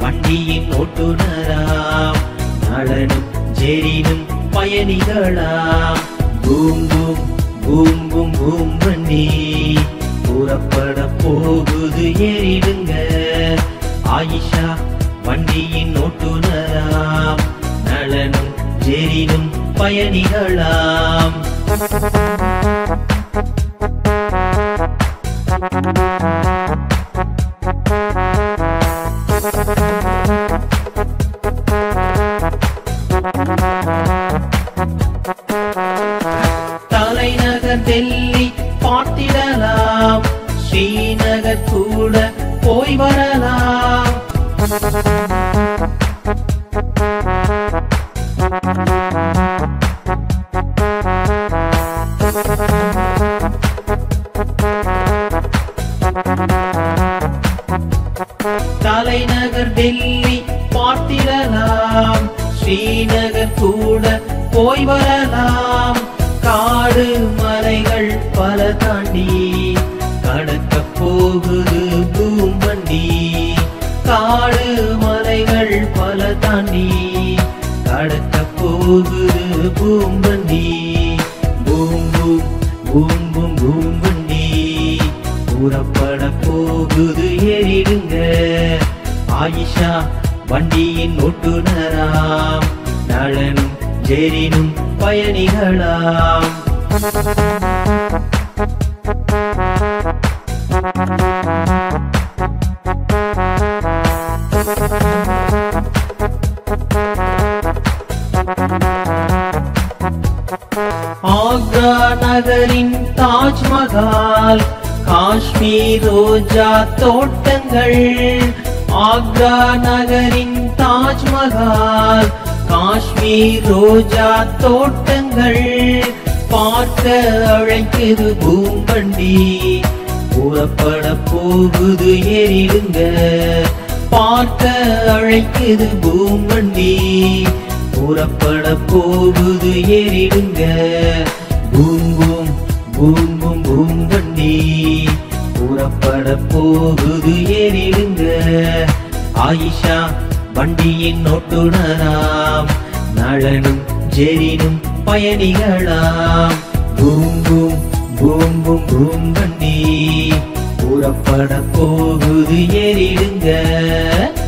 வண்டியின் ஓட்டுநராம் நலனும் ஜெரினும் பயணிகளாம். பூம் பூம் பூம் பூம் பூம் வண்டி புறப்பட போகுது ஏறிடுங்க. ஆயிஷா வண்டியின் ஓட்டுநராம் நலனும் ஜெரினும் பயணிகளாம். தலைநகர் டெல்லி பார்த்திடலாம், ஸ்ரீநகர் கூட போய் வரலாம். தலைநகர் டெல்லி பார்த்திடலாம், ஸ்ரீநகர் கூட போய் வரலாம். காடு மலைகள் பல தாண்டி கடக்க போகுது பூம் வண்டி. காடு மலைகள் பல தாண்டி கடக்க போகுது பூம் வண்டி. பூம் பூம் பூம் பூம் பூம் வண்டி புறப்பட போகுது ஏறிடுங்க. ஆயிஷா வண்டியின் ஓட்டுநராம் நலனும் ஜெரினும் பயணிகளாம். ஆக்ரா நகரின் தாஜ்மஹால், காஷ்மீர் ரோஜா தோட்டங்கள். ஆக்ரா நகரின் தாஜ்மஹால், காஷ்மீர் ரோஜா தோட்டங்கள். பார்க்க அழைக்குது பூம் வண்டி புறப்பட போகுது ஏறிடுங்க. பார்க்க அழைக்குது பூம் வண்டி புறப்பட போகுது ஏறிடுங்க. பூம் பூம் பூம் பூம் பூம் வண்டி புறப்பட போகுது ஏறிடுங்க. ஆயிஷா வண்டியின் ஓட்டுநராம் நலனும் ஜெரினும் பயணிகளாம். பூம் பூம் பூம் பூம் பூம் வண்டி புறப்பட போகுது ஏறிடுங்க.